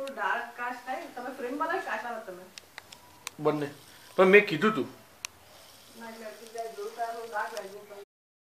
થોડું ડાર્ક કાચ થાય તમે ફ્રેમ માં કાચ આવે તમે બંને પણ મેં કીધું તું